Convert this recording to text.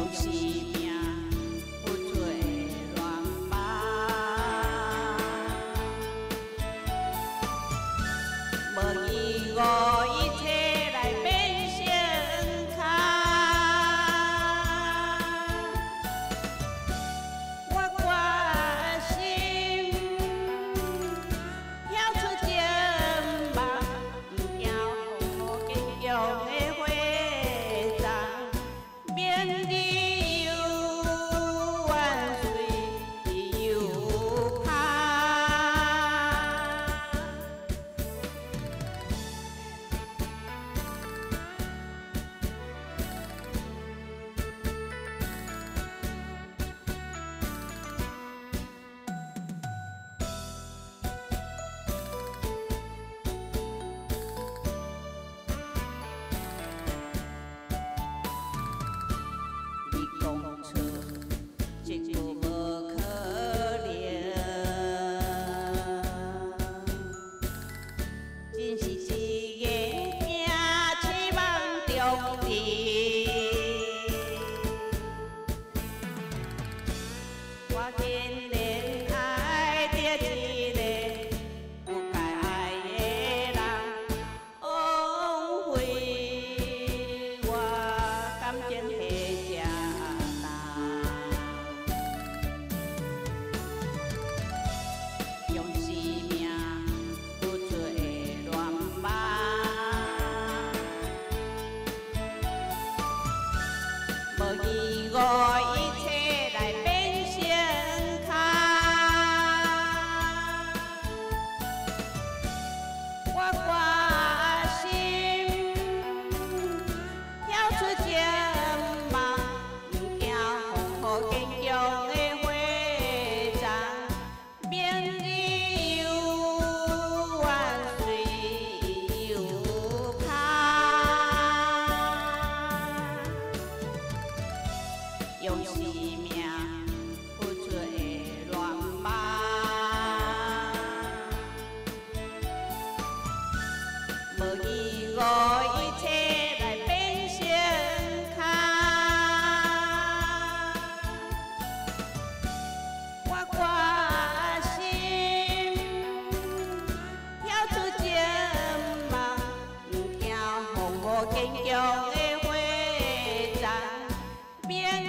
生命有做乱梦，无义无一切来变成空。我决心跳出前梦，不惊风雨坚强的火种，免你有万水有空。你讲出一句无可能，真是一个惊期望中人。我竟然爱着一个不该爱的人，枉费我感情迄只重，用生命有做乱梦，无义无一切来变成空。我决心跳出前梦，不惊风雨坚强的火种，免你有万水有空。用生命有做乱梦，无义无一切来变成空。我决心跳出前梦，不惊风雨坚强的火种，免